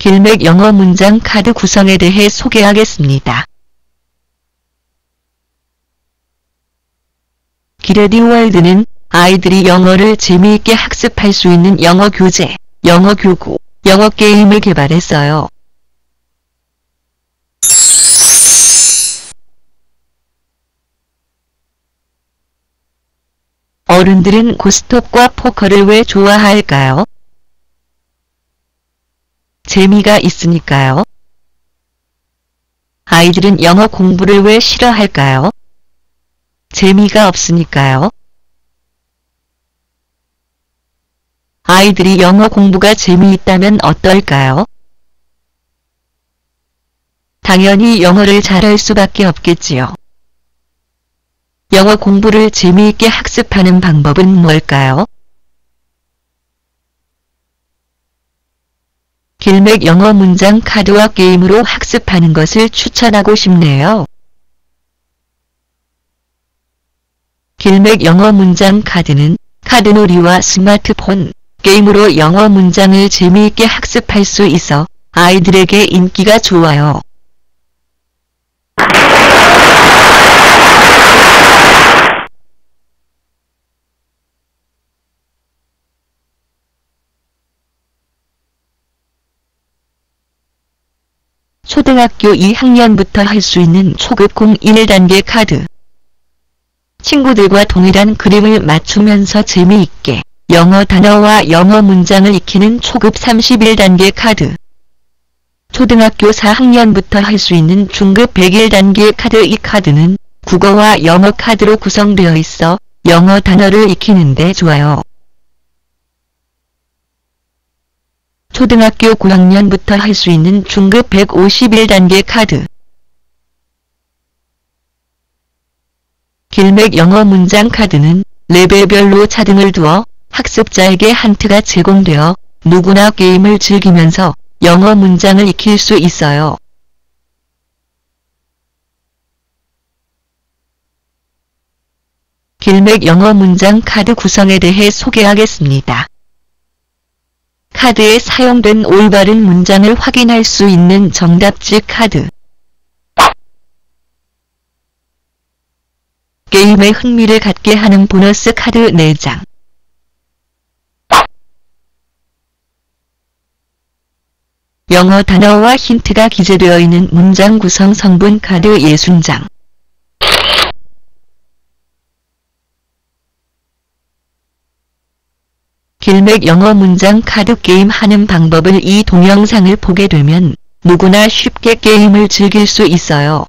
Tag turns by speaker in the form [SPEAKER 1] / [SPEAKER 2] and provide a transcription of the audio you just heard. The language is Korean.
[SPEAKER 1] 길맥 영어 문장 카드 구성에 대해 소개하겠습니다. 기레디월드는 아이들이 영어를 재미있게 학습할 수 있는 영어 교재, 영어 교구, 영어 게임을 개발했어요. 어른들은 고스톱과 포커를 왜 좋아할까요? 재미가 있으니까요. 아이들은 영어 공부를 왜 싫어할까요? 재미가 없으니까요. 아이들이 영어 공부가 재미있다면 어떨까요? 당연히 영어를 잘할 수밖에 없겠지요. 영어 공부를 재미있게 학습하는 방법은 뭘까요? 길맥 영어 문장 카드와 게임으로 학습하는 것을 추천하고 싶네요. 길맥 영어 문장 카드는 카드놀이와 스마트폰, 게임으로 영어 문장을 재미있게 학습할 수 있어 아이들에게 인기가 좋아요. 초등학교 2학년부터 할 수 있는 초급 01단계 카드. 친구들과 동일한 그림을 맞추면서 재미있게 영어 단어와 영어 문장을 익히는 초급 31단계 카드. 초등학교 4학년부터 할 수 있는 중급 101단계 카드. 이 카드는 국어와 영어 카드로 구성되어 있어 영어 단어를 익히는 데 좋아요. 초등학교 9학년부터 할 수 있는 중급 151단계 카드. 길맥 영어 문장 카드는 레벨별로 차등을 두어 학습자에게 한트가 제공되어 누구나 게임을 즐기면서 영어 문장을 익힐 수 있어요. 길맥 영어 문장 카드 구성에 대해 소개하겠습니다. 카드에 사용된 올바른 문장을 확인할 수 있는 정답지 카드. 게임에 흥미를 갖게 하는 보너스 카드 4장. 영어 단어와 힌트가 기재되어 있는 문장 구성 성분 카드 60장. 길맥 영어 문장 카드 게임 하는 방법을 이 동영상을 보게 되면 누구나 쉽게 게임을 즐길 수 있어요.